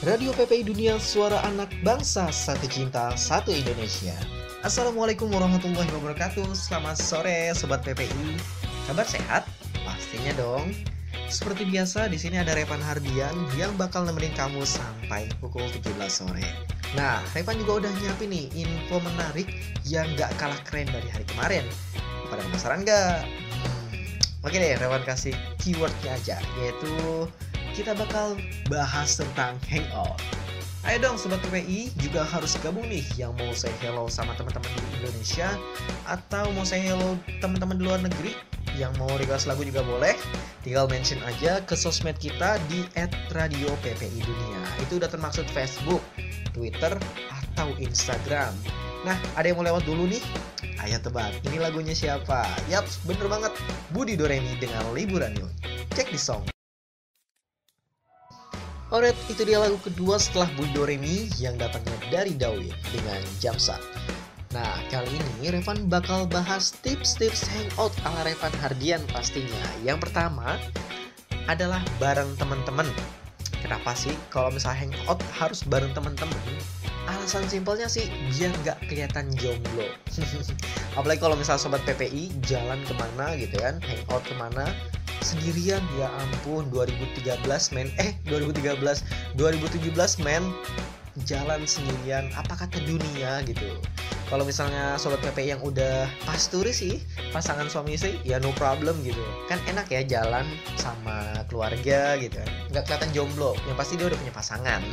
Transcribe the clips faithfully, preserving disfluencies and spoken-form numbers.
Radio P P I Dunia, suara anak bangsa, satu cinta, satu Indonesia. Assalamualaikum warahmatullahi wabarakatuh. Selamat sore Sobat P P I. Kabar sehat? Pastinya dong. Seperti biasa, di sini ada Revan Hardian yang bakal nemenin kamu sampai pukul tujuh belas sore. Nah, Revan juga udah nyiapin nih info menarik yang gak kalah keren dari hari kemarin. Pada penasaran gak? Hmm, oke deh, Revan kasih keywordnya aja, yaitu kita bakal bahas tentang hangout. Ayo dong Sobat P P I, juga harus gabung nih yang mau say hello sama teman-teman di Indonesia atau mau say hello teman-teman di luar negeri, yang mau request lagu juga boleh. Tinggal mention aja ke sosmed kita di et radio p p i dunia. Itu udah termaksud Facebook, Twitter, atau Instagram. Nah, ada yang mau lewat dulu nih? Ayo tebak, ini lagunya siapa? Yaps, bener banget, Budi Doremi dengan Liburan Yuk. Cek di song. Alright, itu dia lagu kedua setelah Budi Doremi yang datangnya dari Dawin dengan Jamsat. Nah, kali ini Revan bakal bahas tips-tips hangout ala Revan Hardian pastinya. Yang pertama adalah bareng teman-teman. Kenapa sih kalau misalnya hangout harus bareng teman-teman? Alasan simpelnya sih biar nggak kelihatan jomblo. Apalagi kalau misalnya Sobat P P I jalan kemana gitu kan, hangout kemana sendirian, ya ampun, dua ribu tiga belas men, eh dua ribu tiga belas, dua ribu tujuh belas men, jalan sendirian, apa kata dunia gitu. Kalau misalnya Sobat P P I yang udah pasturi sih, pasangan suami istri, ya no problem gitu. Kan enak ya jalan sama keluarga gitu kan, nggak kelihatan jomblo, yang pasti dia udah punya pasangan.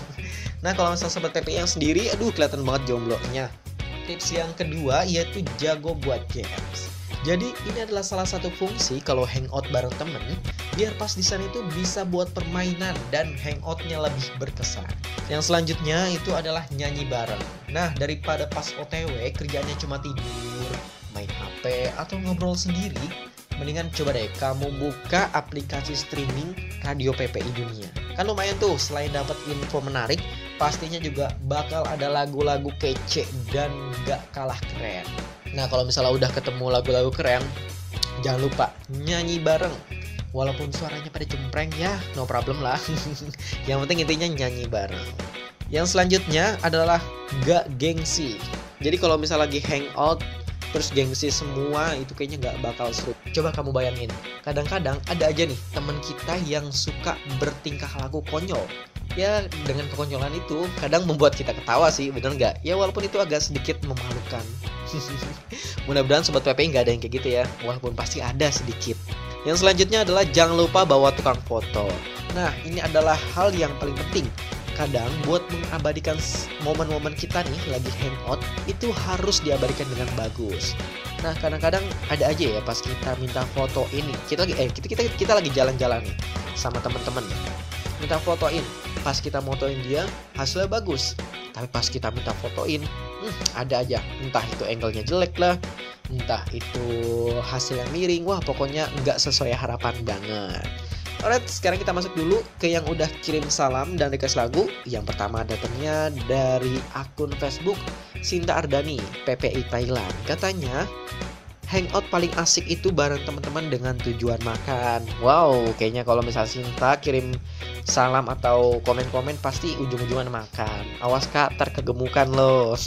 Nah kalau misalnya Sobat P P I yang sendiri, aduh kelihatan banget jomblonya. Tips yang kedua yaitu jago buat games. Jadi ini adalah salah satu fungsi kalau hangout bareng temen, biar pas di sana itu bisa buat permainan dan hangoutnya lebih berkesan. Yang selanjutnya itu adalah nyanyi bareng. Nah, daripada pas O T W kerjanya cuma tidur, main H P, atau ngobrol sendiri, mendingan coba deh kamu buka aplikasi streaming Radio P P I Dunia. Kan lumayan tuh, selain dapat info menarik, pastinya juga bakal ada lagu-lagu kece dan gak kalah keren. Nah kalau misalnya udah ketemu lagu-lagu keren, jangan lupa nyanyi bareng. Walaupun suaranya pada cempreng ya no problem lah. Yang penting intinya nyanyi bareng. Yang selanjutnya adalah gak gengsi. Jadi kalau misalnya lagi hangout terus gengsi semua, itu kayaknya gak bakal seru. Coba kamu bayangin, kadang-kadang ada aja nih teman kita yang suka bertingkah laku konyol. Ya dengan kekonyolan itu kadang membuat kita ketawa sih, bener gak? Ya walaupun itu agak sedikit memalukan. Mudah-mudahan Sobat P P I gak ada yang kayak gitu ya, walaupun pasti ada sedikit. Yang selanjutnya adalah jangan lupa bawa tukang foto. Nah ini adalah hal yang paling penting. Kadang buat mengabadikan momen-momen kita nih lagi hangout, itu harus diabadikan dengan bagus. Nah kadang-kadang ada aja ya pas kita minta foto ini, kita lagi eh kita kita, kita lagi jalan-jalan nih sama teman-teman, minta fotoin. Pas kita motoin dia hasilnya bagus, tapi pas kita minta fotoin, hmm, ada aja, entah itu angle-nya jelek lah, entah itu hasil yang miring, wah pokoknya nggak sesuai harapan banget. Alright, sekarang kita masuk dulu ke yang udah kirim salam dan request lagu. Yang pertama datangnya dari akun Facebook Sinta Ardani, P P I Thailand. Katanya hangout paling asik itu bareng teman-teman dengan tujuan makan. Wow, kayaknya kalau misalnya Sinta kirim salam atau komen-komen pasti ujung-ujungan makan. Awas kak, terkegemukan loh.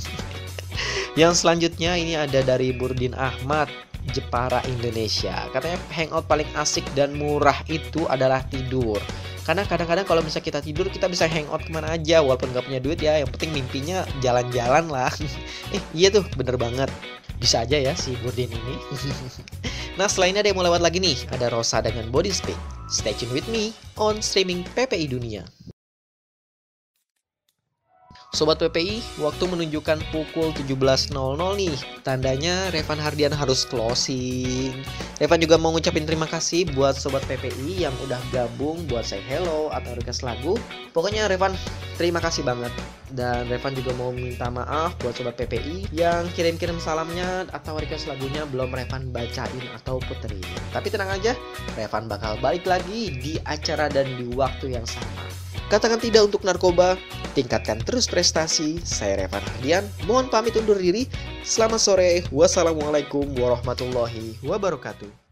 Yang selanjutnya ini ada dari Burdin Ahmad, Jepara, Indonesia. Katanya hangout paling asik dan murah itu adalah tidur. Karena kadang-kadang kalau misalnya kita tidur, kita bisa hangout kemana aja walaupun gak punya duit ya. Yang penting mimpinya jalan-jalan lah. Eh iya tuh, bener banget. Bisa aja ya si Burdin ini. Nah selainnya ada yang mau lewat lagi nih, ada Rosa dengan Body Speak. Stay tune with me on streaming P P I Dunia. Sobat P P I, waktu menunjukkan pukul tujuh belas nol nol nih. Tandanya Revan Hardian harus closing. Revan juga mau ngucapin terima kasih buat Sobat P P I yang udah gabung buat say hello atau request lagu. Pokoknya Revan terima kasih banget. Dan Revan juga mau minta maaf buat Sobat P P I yang kirim-kirim salamnya atau request lagunya belum Revan bacain atau puterin. Tapi tenang aja, Revan bakal balik lagi di acara dan di waktu yang sama. Katakan tidak untuk narkoba, tingkatkan terus prestasi. Saya Revan Hardian, mohon pamit undur diri. Selamat sore, wassalamualaikum warahmatullahi wabarakatuh.